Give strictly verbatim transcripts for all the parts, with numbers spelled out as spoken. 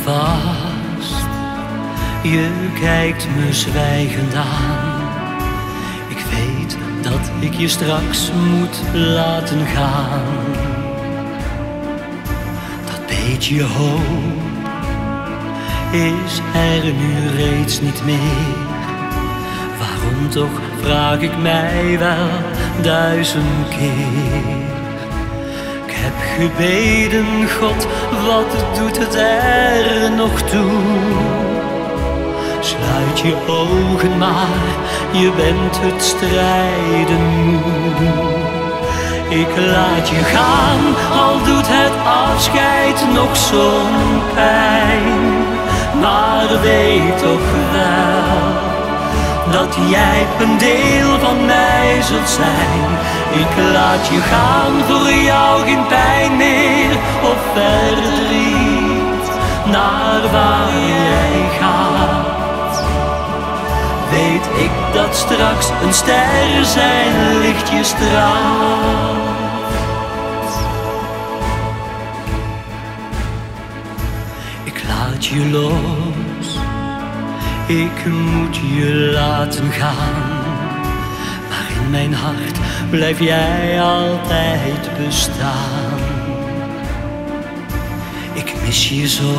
vast, je kijkt me zwijgend aan. Ik weet dat ik je straks moet laten gaan. Dat beetje hoop is er nu reeds niet meer. Waarom toch, vraag ik mij wel duizend keer. Ik heb gebeden, God, wat doet het er nog toe? Sluit je ogen maar, je bent het strijden moe. Ik laat je gaan, al doet het afscheid nog zo'n pijn. Maar weet toch wel dat jij een deel van mij zult zijn. Ik laat je gaan, voor jou geen pijn meer of verdriet. Naar waar jij gaat, weet ik dat straks een ster zijn lichtje straalt. Ik laat je los, ik moet je laten gaan. Maar in mijn hart blijf jij altijd bestaan. Ik mis je zo,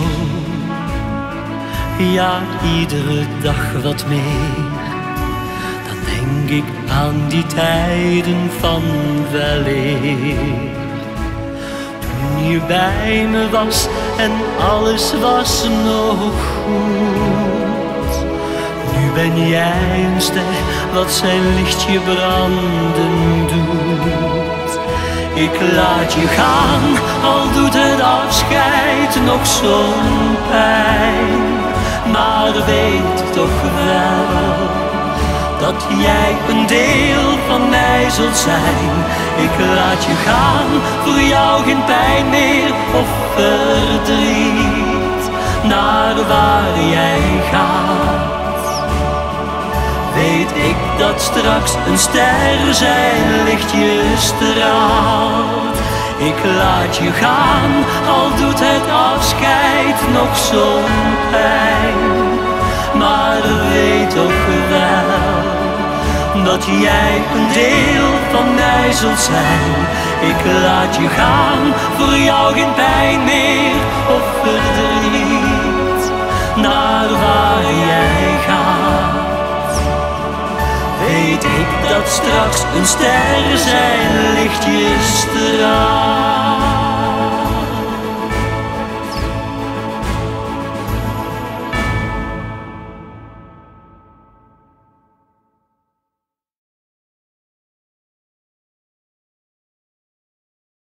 ja, iedere dag wat meer. Dan denk ik aan die tijden van weleer. Toen je bij me was en alles was nog goed. Nu ben jij een ster wat zijn lichtje branden doet. Ik laat je gaan, al doet het afscheid nog zo'n pijn. Maar weet toch wel dat jij een deel van mij zult zijn. Ik laat je gaan, voor jou geen pijn meer of verdriet. Naar waar jij gaat, weet ik dat straks een ster zijn lichtje straalt. Ik laat je gaan, al doet het afscheid nog zo'n pijn. Maar weet toch wel dat jij een deel van mij zult zijn. Ik laat je gaan, voor jou geen pijn meer of verdriet. Naar waar jij gaat, weet ik dat straks een ster zijn lichtje straalt.